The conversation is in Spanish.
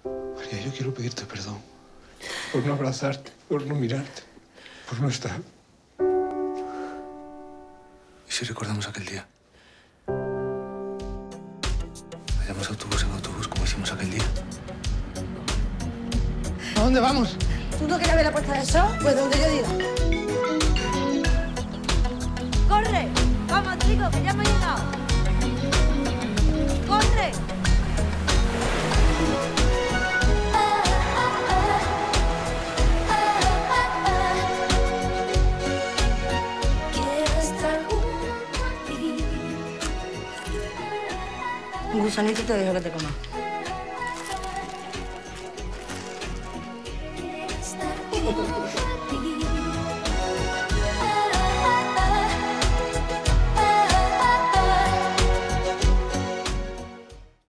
María, yo quiero pedirte perdón por no abrazarte, por no mirarte, por no estar. ¿Y si recordamos aquel día? Vayamos autobús en autobús como hicimos aquel día. ¿A dónde vamos? ¿Tú no quieres ver la puesta de sol? Pues donde yo diga. ¡Corre! ¡Vamos, chicos, que ya hemos llegado! ¡Corre! Un gusanito te dejo que te comas.